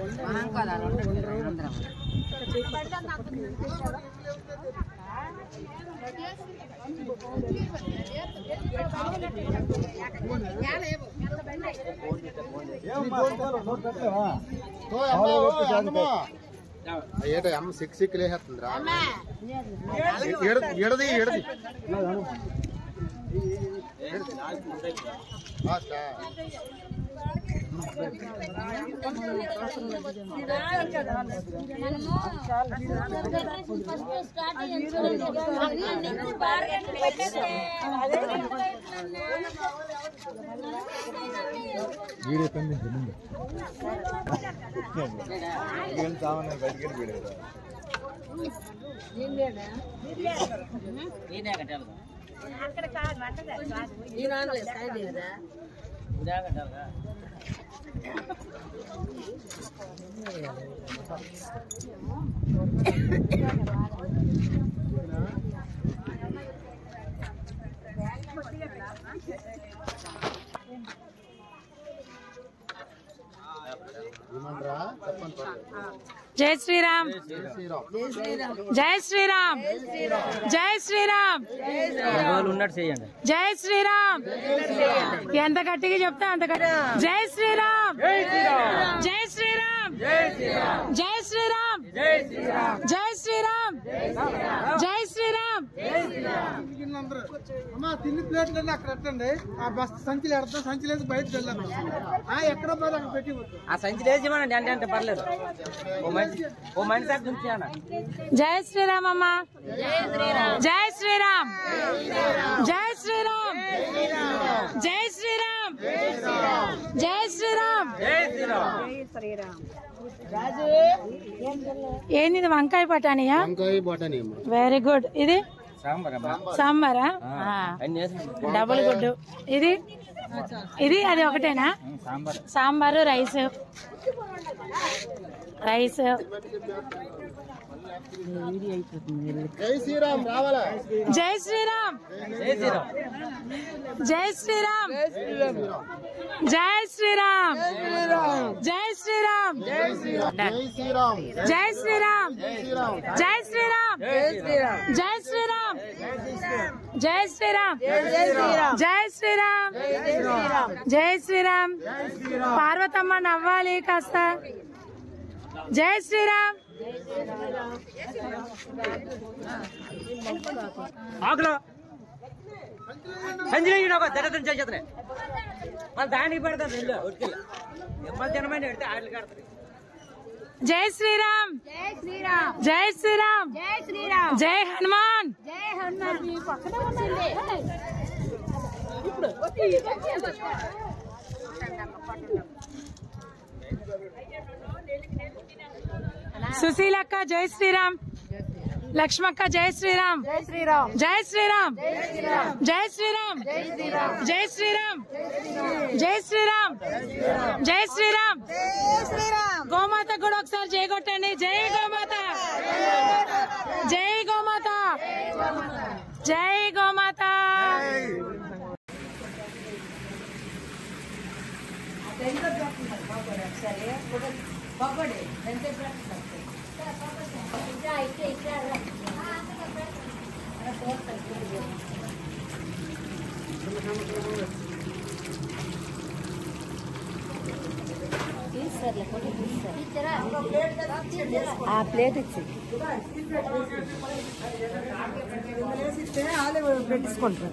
ఏటో అమ్మ సిక్కు లేసేస్తుందిరా ఎడది ఎడది जय श्री राम जय श्री राम जय श्री राम जय श्री राम ఎంత గట్టిగా చెప్తా అంత జై శ్రీ రామ్ జై శ్రీ రామ్ జై శ్రీ రామ్ జై శ్రీ రామ్ జై శ్రీ రామ్ అమ్మా తిన్ని ప్లేట్లన్నీ అక్కడ పెట్టండి ఆ బస్ సంచిలో ఎడతా సంచిలేసి బయటకు వెళ్ళాను ఎక్కడ పోతే అక్కడ పెట్టి ఆ సంచిలేసి అంటే అంటే పర్లేదు ఓ మనిషి జై శ్రీరామ్ అమ్మా జై శ్రీరామ్ జై శ్రీరామ్ జై శ్రీరామ్ జై శ్రీరామ్ ఏంది వంకాయ బఠానీయా వెరీ గుడ్ ఇది సాంబారా డబుల్ గుడ్డు ఇది ఇది అది ఒకటేనా సాంబారు రైస్ రైస్ జై శ్రీరామ్ రావాలా జై శ్రీరామ్ జై శ్రీరామ్ జై శ్రీరామ్ జై శ్రీరామ్ జై శ్రీరామ్ జై శ్రీరామ్ జై శ్రీరామ్ జై శ్రీరామ్ జై శ్రీరామ్ జై శ్రీరామ్ జై శ్రీరామ్ పార్వతమ్మ నవ్వాలి కాస్త జై శ్రీరామ్ ఆకులో సంజయ్ దడతం చేసేతనే మళ్ళీ దానికి పెడతారు ఇల్లు ఒట్టుకెళ్ళి మళ్ళీ జనమైన పెడితే ఆటలు కడతారు జై శ్రీరామ్ జై శ్రీరామ్ జై శ్రీరామ్ జై శ్రీరామ్ జై హనుమాన్ జై హనుమాన్ మీ పక్కనే ఉండండి ఇప్పుడు సుశీలక్క జై శ్రీరామ్ లక్ష్మక్క జై శ్రీరామ్ జై శ్రీరామ్ జై శ్రీరామ్ జై శ్రీరామ్ జై శ్రీరామ్ జై శ్రీరామ్ జై శ్రీరామ్ గోమాత కూడా ఒకసారి జై కొట్టండి జై గోమాత జై గోమాత జై గోమాత ఆ ప్లేట్ ఇచ్చి పెట్టించుకుంటారు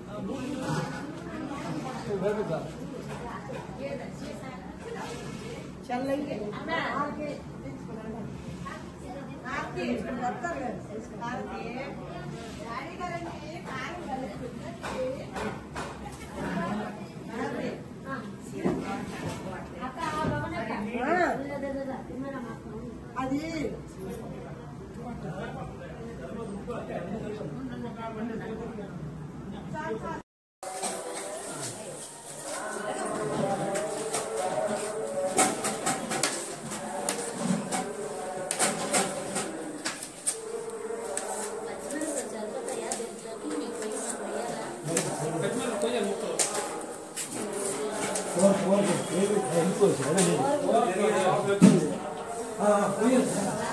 అది Por పోయింది